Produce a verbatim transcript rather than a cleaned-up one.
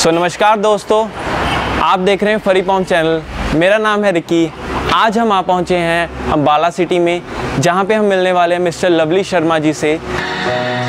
सो नमस्कार दोस्तों, आप देख रहे हैं फरी पॉम्स चैनल। मेरा नाम है रिकी। आज हम आ पहुंचे हैं अम्बाला सिटी में, जहां पे हम मिलने वाले हैं मिस्टर लवली शर्मा जी से।